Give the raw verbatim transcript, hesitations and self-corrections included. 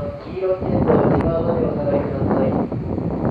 黄色いテントを内側までお下がりください。